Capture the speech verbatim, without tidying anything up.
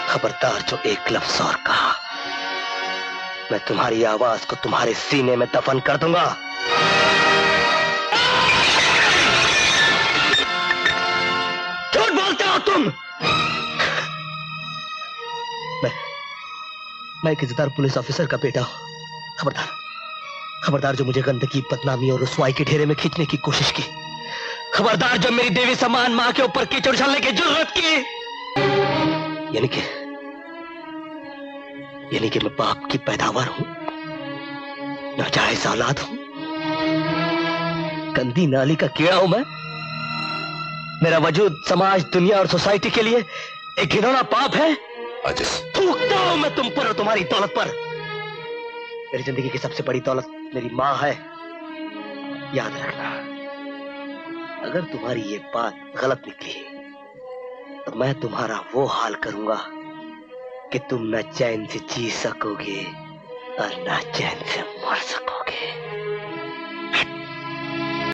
खबरदार जो एक लफ्ज और कहा, मैं तुम्हारी आवाज को तुम्हारे सीने में दफन कर दूंगा। झूठ बोलते हो तुम। मैं मैं एक इज्जतदार पुलिस ऑफिसर का बेटा हूं। खबरदार खबरदार जो मुझे गंदगी, बदनामी और रुसवाई के ढेरे में खींचने की कोशिश की। खबरदार जो मेरी देवी समान मां के ऊपर कीचड़ उछलने की जरूरत की। यानी कि यानी कि मैं बाप की पैदावार हूं, नाजायज औलाद हूं, गंदी नाली का कीड़ा हूं मैं। मेरा वजूद समाज, दुनिया और सोसाइटी के लिए एक घिनौना पाप है। थूकता हूं मैं तुम पर और तुम्हारी दौलत पर। मेरी जिंदगी की सबसे बड़ी दौलत मेरी मां है। याद रखना, अगर तुम्हारी ये बात गलत निकली तो मैं तुम्हारा वो हाल करूंगा कि तुम न चैन से जी सकोगे और न चैन से मर सकोगे।